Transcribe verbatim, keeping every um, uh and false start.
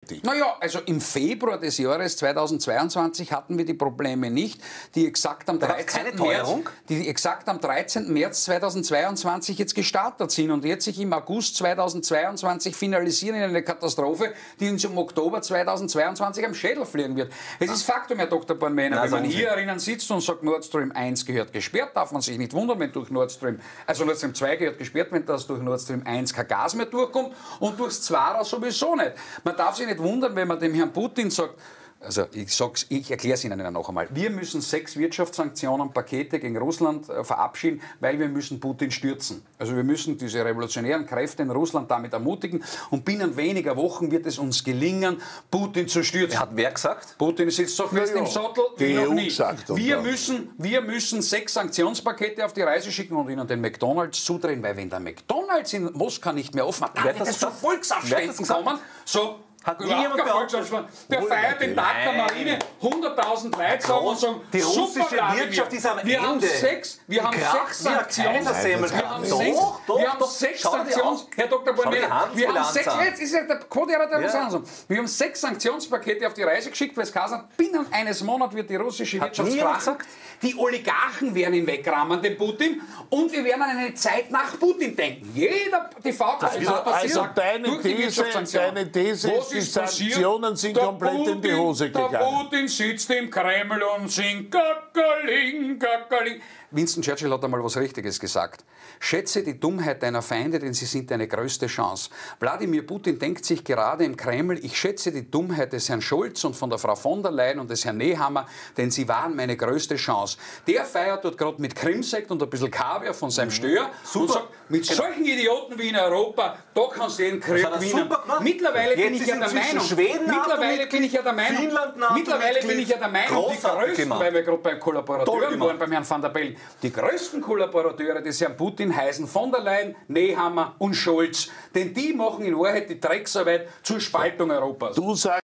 Politik? Naja, also im Februar des Jahres zweitausendzweiundzwanzig hatten wir die Probleme nicht, die exakt am dreizehnten März, die exakt am dreizehnten März zweitausendzweiundzwanzig jetzt gestartet sind und jetzt sich im August zweitausendzweiundzwanzig finalisieren in eine Katastrophe, die uns im Oktober zweitausendzweiundzwanzig am Schädel fliegen wird. Es ist Faktum, Herr Doktor Bornmeiner, wenn man hier erinnern sitzt und sagt, Nord Stream eins gehört gesperrt, darf man sich nicht wundern, wenn durch Nord Stream, also Nord Stream zwei gehört gesperrt, wenn das durch Nord Stream eins kein Gas mehr durchkommt und durchs Zwara sowieso nicht. Man darf sich nicht wundern, wenn man dem Herrn Putin sagt, also ich, sag's, ich erkläre es Ihnen noch einmal. Wir müssen sechs Wirtschaftssanktionen, Pakete gegen Russland äh, verabschieden, weil wir müssen Putin stürzen. Also wir müssen diese revolutionären Kräfte in Russland damit ermutigen und binnen weniger Wochen wird es uns gelingen, Putin zu stürzen. Hat wer gesagt? Putin sitzt so fest ja, ja. im Sattel wie noch nie. Wir dann. müssen, wir müssen sechs Sanktionspakete auf die Reise schicken und ihnen den McDonalds zudrehen, weil wenn der McDonalds in Moskau nicht mehr offen hat, dann wird es zu Volksaufständen kommen. So, Hat niemand der feiert den Tag der Marine, hunderttausend Leute sagen und sagen, die russische super, Wirtschaft ist am wir Ende. Haben sechs, wir haben sechs Sanktionen. Wir haben sechs, doch, doch, wir haben doch, sechs schau Sanktions... Herr Doktor Bornmeiner, wir haben sechs... an. Jetzt ist ja der Code, der das Ja. ansehen. Wir haben sechs Sanktionspakete auf die Reise geschickt, weil es geheißen hat, binnen eines Monats wird die russische Wirtschaft krachen. Die Oligarchen werden ihn wegrahmen, den Putin, und wir werden an eine Zeit nach Putin denken. Jeder T V-Kanal Also, also deine, durch die These, deine These ist, die Sanktionen sind der komplett Putin, in die Hose gegangen. Der Putin sitzt im Kreml und singt Kakaling, Kakaling. Winston Churchill hat einmal was Richtiges gesagt. Schätze die Dummheit deiner Feinde, denn sie sind deine größte Chance. Wladimir Putin denkt sich gerade im Kreml, ich schätze die Dummheit des Herrn Scholz und von der Frau von der Leyen und des Herrn Nehammer, denn sie waren meine größte Chance. Der feiert dort gerade mit Krimsekt und ein bisschen Kaviar von seinem Stör Super. und sagt, mit solchen Idioten wie in Europa, da kannst du den Krieg gewinnen. Mittlerweile bin ich ja der Meinung, mittlerweile bin ich ja der Meinung, mittlerweile bin ich ja der Meinung, die größten, weil wir gerade beim Kollaborateur waren, beim Herrn Van der Bellen, die größten Kollaborateure des Herrn Putin heißen von der Leyen, Nehammer und Scholz. Denn die machen in Wahrheit die Drecksarbeit zur Spaltung Europas. Du sagst